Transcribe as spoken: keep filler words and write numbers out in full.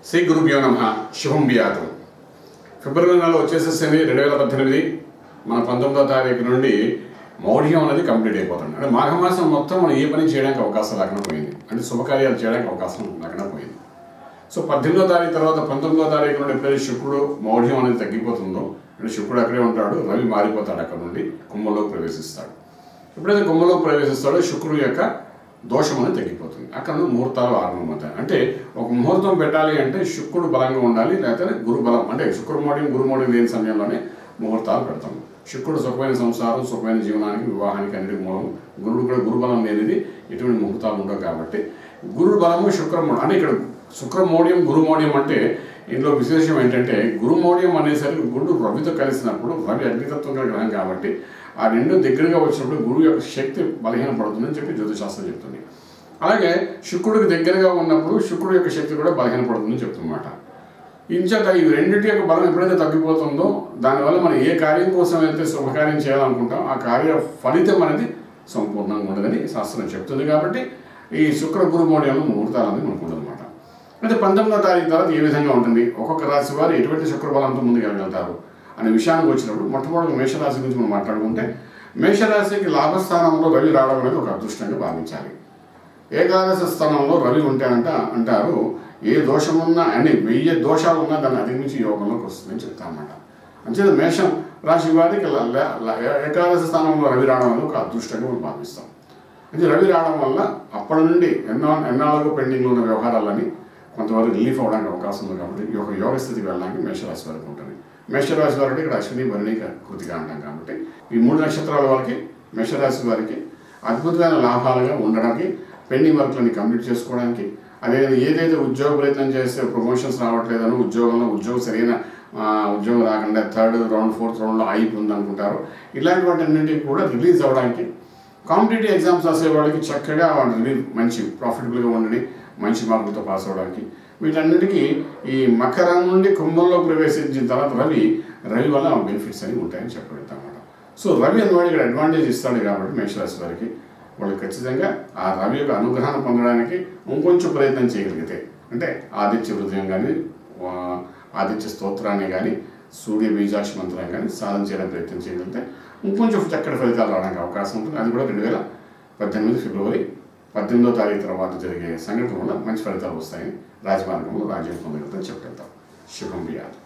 శ్రీ గురుభ్యో నమః. శుభం బియాతం. ఫిబ్రవరి నెలలో వచ్చేసేసింది రెండు వేల పద్దెనిమిది. మన పంతొమ్మిదో తారీఖు నుండి మౌఢ్యం అనేది కంప్లీట్ అయిపోతుంది. అంటే మాఘమాసం మొత్తం మనం ఏ పని చేయడానికి అవకాశం లేకుండా పోయింది, అంటే శుభకార్యాలు చేయడానికి అవకాశం లేకుండా పోయింది. సో పద్దెనిమిదో తారీఖు తర్వాత పంతొమ్మిదో తారీఖు నుండి ఎప్పుడైతే శుక్రుడు మౌఢ్యం అనేది తగ్గిపోతుందో, అంటే శుక్రుడు అక్కడే ఉంటాడు, రవి మారిపోతాడు, అక్కడ నుండి కుంభంలోకి ప్రవేశిస్తాడు. ఎప్పుడైతే కుంభంలోకి ప్రవేశిస్తాడో శుక్రుడు యొక్క దోషం అనేది తగ్గిపోతుంది. అక్కడ నుండి ముహూర్తాలు ఆరంభమవుతాయి. అంటే ఒక ముహూర్తం పెట్టాలి అంటే శుక్రుడు బలంగా ఉండాలి, లేకపోతే గురు బలం, అంటే శుక్రమౌఢ్యం గురుమౌఢ్యం లేని సమయంలోనే ముహూర్తాలు పెడతాము. శుక్రుడు సుఖమైన సంసారం, సుఖమైన జీవనానికి, వివాహానికి అన్నిటికి మూలం. గురుడు కూడా గురుబలం లేనిది ఎటువంటి ముహూర్తాలు ఉండవు. కాబట్టి గురుడు బలము శుక్రమౌఢ్యం, అంటే ఇక్కడ శుక్రమౌఢ్యం గురుమౌఢ్యం అంటే ఇందులో విశేషం ఏంటంటే గురుమౌఢ్యం అనేసరికి గురుడు రవితో కలిసినప్పుడు, రవి అగ్నితత్వం గ్రహం కాబట్టి ఆ రెండు దగ్గరగా వచ్చినప్పుడు గురువు యొక్క శక్తి బలహీనపడుతుందని చెప్పి జ్యోతిశాస్త్రం చెప్తుంది. అలాగే శుక్రుడికి దగ్గరగా ఉన్నప్పుడు శుక్రుడు యొక్క శక్తి కూడా బలహీనపడుతుందని చెప్తున్నమాట. ఇంచేత ఈ రెండింటి యొక్క బలం ఎప్పుడైతే తగ్గిపోతుందో దానివల్ల మనం ఏ కార్యం కోసం అయితే శుభకార్యం చేయాలనుకుంటాం ఆ కార్య ఫలితం అనేది సంపూర్ణంగా ఉండదని శాస్త్రం చెప్తుంది. కాబట్టి ఈ శుక్ర గురు మౌఢ్యంలో ముహూర్తాలు అనేది మనకు ఉండదన్నమాట. అయితే పంతొమ్మిదో తారీఖు తర్వాత ఏ విధంగా ఉంటుంది, ఒక్కొక్క రాశి వారు ఎటువంటి శుక్రబలంతో ముందుకు వెళ్ళగలుగుతారు అనే విషయానికి వచ్చినప్పుడు మొట్టమొదటి మేషరాశి గురించి మనం మాట్లాడుకుంటే, మేషరాశికి లాభస్థానంలో రవి రావడం అనేది ఒక అదృష్టంగా భావించాలి. ఏకాదశ స్థానంలో రవి ఉంటే అంట అంటారు ఏ దోషమున్నా అని వెయ్యి దోషాలు ఉన్నా దాన్ని అధిగమించి యోగంలోకి వస్తుందని చెప్తామన్నమాట. అంచేత మేషం రాశి వారికి ఏకాదశ స్థానంలో రవి రావడం అనేది ఒక అదృష్టంగా మనం భావిస్తాం. అంటే రవి రావడం వల్ల అప్పటి నుండి ఎన్నో ఎన్నాళ్ళకు పెండింగ్లో ఉన్న వ్యవహారాలని కొంతవరకు రిలీఫ్ అవ్వడానికి అవకాశం ఉంది. కాబట్టి ఈ యొక్క యోగ స్థితికి వెళ్ళడానికి మేషరాశి వారికి ఉంటుంది. మేషరాశి వారికి ఇక్కడ అశ్విని భరణి కృతిక అంటాం. కాబట్టి ఈ మూడు నక్షత్రాల వారికి మేషరాశి వారికి అద్భుతమైన లాభాలుగా ఉండడానికి, పెండింగ్ వర్క్లని కంప్లీట్ చేసుకోవడానికి, అదేవిధంగా ఏదైతే ఉద్యోగ ప్రయత్నం చేస్తే ప్రమోషన్స్ రావట్లేదనో, ఉద్యోగంలో ఉద్యోగం సరైన ఉద్యోగం రాకుండా థర్డ్ రౌండ్ ఫోర్త్ రౌండ్లో అయిపోయింది అనుకుంటారు, ఇలాంటి వాటి అన్నింటికి కూడా రిలీజ్ అవ్వడానికి, కాంపిటేటివ్ ఎగ్జామ్స్ రాసే వాళ్ళకి చక్కగా రిలీవ్ మంచి ప్రాఫిటబుల్గా ఉండని మంచి మార్కులతో పాస్ అవ్వడానికి, వీటన్నిటికీ ఈ మకరం నుండి కుంభంలో ప్రవేశించిన తర్వాత రవి రవి వల్ల బెనిఫిట్స్ అనేవి ఉంటాయని చెప్పగలుగుతాం అన్నమాట. సో రవి అనేవాడు ఇక్కడ అడ్వాంటేజ్ ఇస్తాడు కాబట్టి మేషరాశి వారికి వాళ్ళు ఖచ్చితంగా ఆ రవి యొక్క అనుగ్రహాన్ని పొందడానికి ఇంకొంచెం ప్రయత్నం చేయగలిగితే, అంటే ఆదిత్య హృదయం కానీ ఆదిత్య స్తోత్రాన్ని కానీ సూర్య బీజాక్ష మంత్రాన్ని కానీ సాధన చేయడానికి ప్రయత్నం చేయగలిగితే ఇంకొంచెం చక్కటి ఫలితాలు రావడానికి అవకాశం ఉంటుంది. అది కూడా రెండు వేల పద్దెనిమిది ఫిబ్రవరి పద్దెనిమిదో తారీఖు తర్వాత జరిగే సంఘటన వల్ల మంచి ఫలితాలు వస్తాయని రాజమార్గంలో రాజ్యం పొందగలుగుతామని చెప్తాం. శుభం బియాదు.